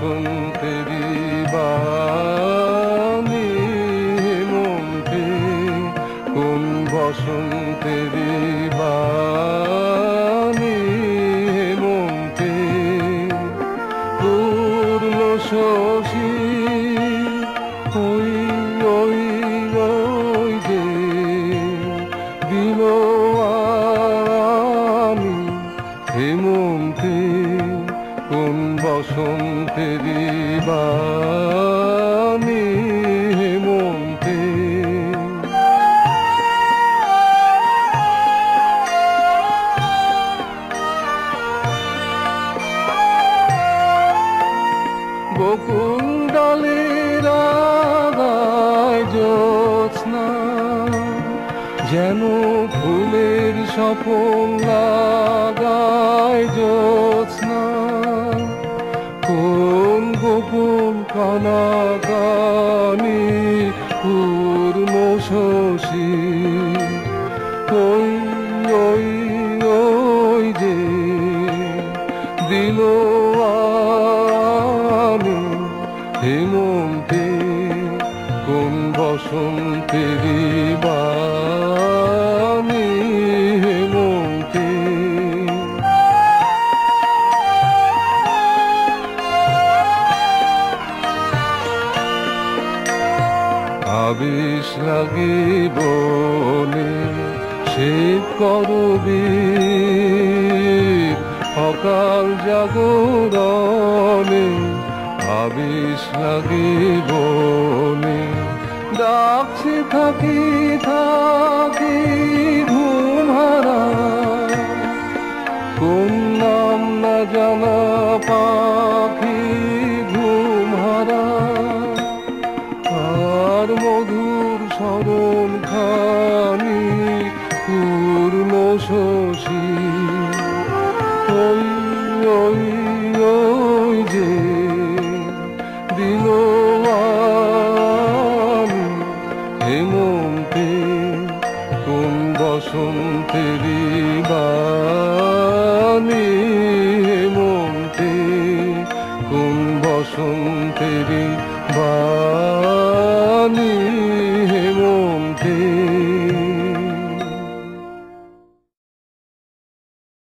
বসন্তেরি বাণী হেমন্তে, কোন বসন্তেরি বাণী হেমন্তে, পূর্ণ শশী ওই ওই ওই যে দিল আমি হেমন্তে, কোন বসন্তেরি বাণী হেমন্তে। বকুল ডালের আগায় জ্যোৎস্না যেন ফুলের স্বপন লাগায় জ্যোৎস্না, কোন গোপন কানাকানি পূর্ণ শশী ওই ওই ওই যে দিল আমি হেমন্তে, কোন বসন্তেরি বাণী হেমন্তে। আবেশ লাগে বনে সে করবীর অকাল জাগরণে, আবেশ লাগে বনে ডাকছে থাকি থাকি ঘুমহারা, কোন নাম না জানা পা